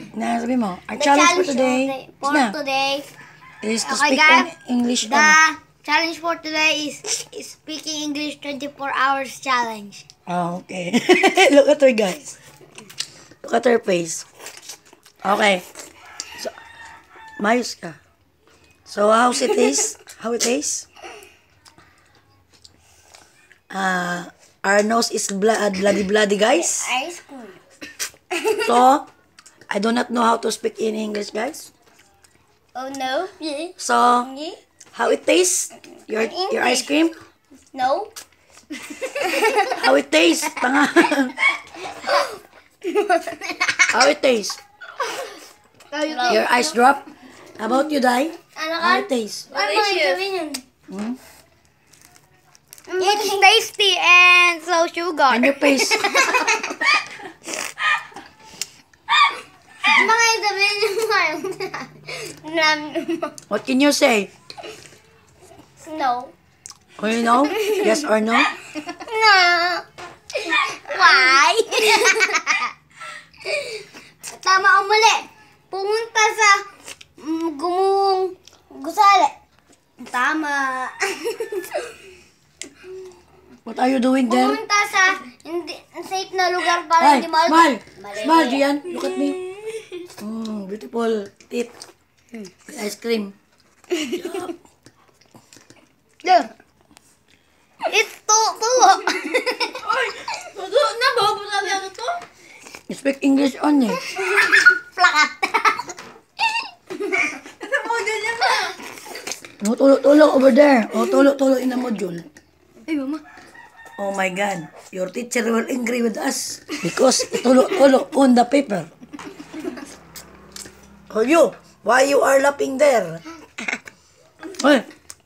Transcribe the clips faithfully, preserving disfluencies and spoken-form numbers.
Na, sabi mo. Our The challenge for challenge today. for na, today is to Okay, speak guys. in English. The ano. challenge for today is, is speaking English twenty-four hours challenge. Oh, okay. Look at her, guys. Look at her face. Okay. So, mayos ka. So, how's it is? How it is? Uh, our nose is blood, bloody, bloody, guys. Ice cream. So, I do not know how to speak in English, guys. Oh no. So, how it tastes? Your your ice cream? No. How it tastes? Tanga. How it tastes? Your ice drop? How about you, Dai? Ano ka? How it tastes? Ano yung gawin yun? Hmm? It's tasty and so sugar. And your face? Mga sabihin yung mga What can you say? No. Oh, you know? Yes or no? No. Why? Tama ang mali. Pumunta sa mm, gumung gusali. Tama. What are you doing there? Pumunta sa hindi safe na lugar para Hi, hindi mahal. smile! Mali. Smile, Gian. Look at me. Mm, beautiful teeth. Ice cream. Look. It's tuto. Tuto na ba? Buta na to? You speak English only. Plakat. Ano mo ganyan ba? No, tulog-tulog over there. Oh, tulog-tulog in the module. Ay, mama. Oh my God. Your teacher will angry with us because tulog-tulog on the paper. Oh, you. Why you are laughing there? Hey.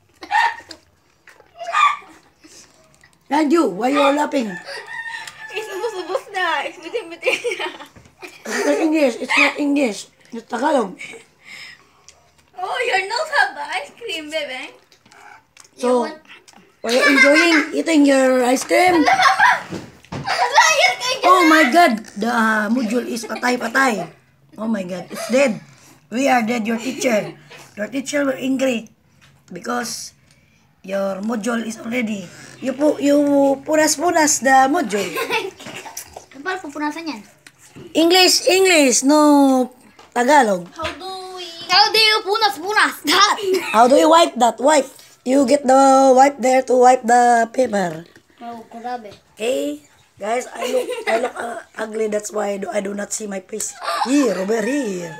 And you, why you are laughing? Isubos-ubos na. Isbitin-bitin na. It's not English. It's not English. It's Tagalog. Oh, your nose have ice cream, baby. So, are you enjoying eating your ice cream? Layas kayo dyan. Oh my God. The uh, module is patay-patay. Oh my God. It's dead. We are dead, your teacher. Your teacher will angry because your module is already. You pu you punas-punas the module. Paano pupunasan yan? English, English, no Tagalog. How do we... How do you punas-punas? That. How do you wipe that? Wipe. You get the wipe there to wipe the paper. Oh, grabe. Okay, guys, I look I look uh, ugly. That's why I do, I do not see my face. Here, over here.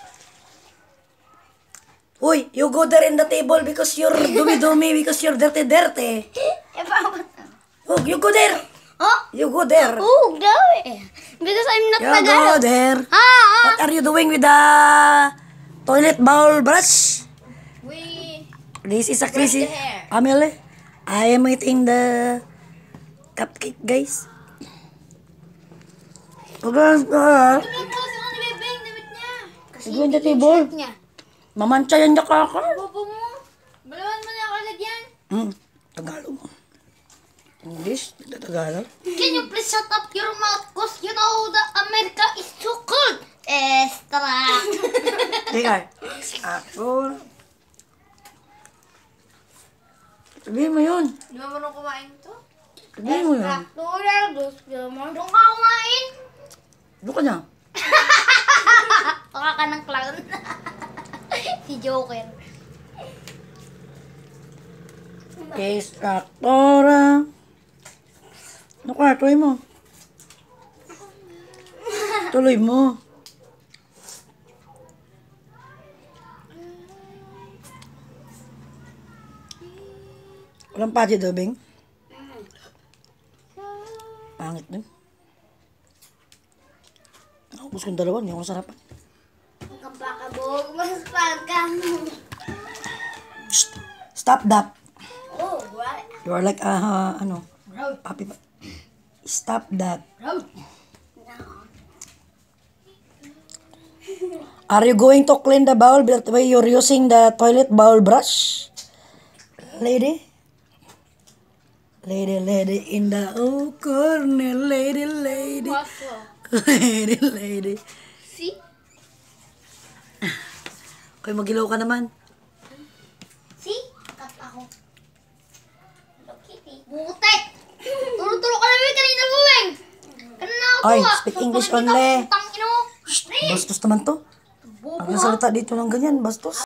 Uy, you go there in the table because you're dumi-dumi because you're dirty-dirty. Eh, bakit? Oh, you go there. Huh? You go there. Oh, grabe. Because I'm not You go Tagalog. there. Ah, ah. What are you doing with the toilet bowl brush? We... This is a Brush crazy. the hair. Amelie, I am eating the cupcake, guys. Oh, guys, ah. Ano po si Mami Bebeng? Damit niya. Go in the table. Niya. Mamantsa yan na kaka. Bobo mo. Balawan mo na kalagyan. Hmm, Tagalog. English, Tagalog. Can you please shut up your mouth? Cause you know that America is too cold. Extra. Teka, ako. Sabihin mo yun. Di ba marunong kumain to? Sabihin mo yun. Tura, gusto mo. Doon ka kumain. Doon ka na. Baka ka ng clown. Si Joker. Case Tractora. Ano ka? Tuloy mo. Tuloy mo. Walang pati daw, Bing? Pangit din. Nakubos kong dalawa, hindi ako sarapan. Ang pakabog. Mas pagkang. Stop that. Oh, what? You are like, ah, ano, papi pa. Stop that. Are you going to clean the bowl that way you're using the toilet bowl brush? Lady? Lady, lady in the oh corner, lady, lady. Waffle. Lady, lady. See? Kaya magilaw ka naman. See? Cut ako. Hello Kitty. Butek! Turo-turo ka namin kanina buweng! Kanina ako Ay, ah. speak So, English pangit ka, only. putang ino. Shh, bastos naman to. Bobo Ang ah. salita dito ng ganyan, bastos.